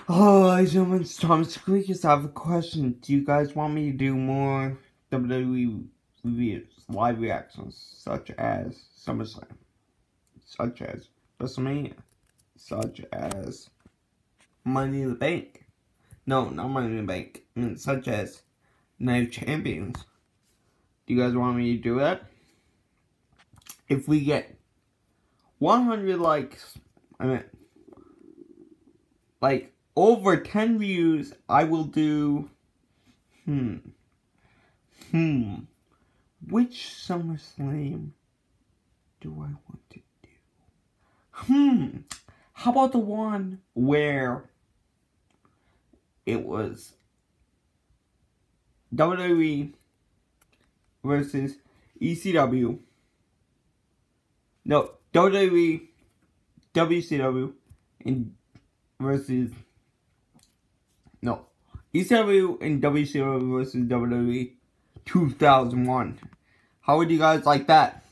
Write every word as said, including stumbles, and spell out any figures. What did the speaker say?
Oh, ladies and gentlemen, it's Thomas Creekers. I have a question. Do you guys want me to do more W W E reviews, live reactions, such as SummerSlam, such as WrestleMania, such as Money in the Bank? No, not Money in the Bank. I mean, such as Night of Champions. Do you guys want me to do that? If we get one hundred likes, I mean, like, over ten views, I will do, hmm, hmm, which SummerSlam do I want to do? Hmm, how about the one where it was W W E versus E C W, no, W W E, W C W, and versus, no, E C W and W C W versus W W E two thousand one. How would you guys like that?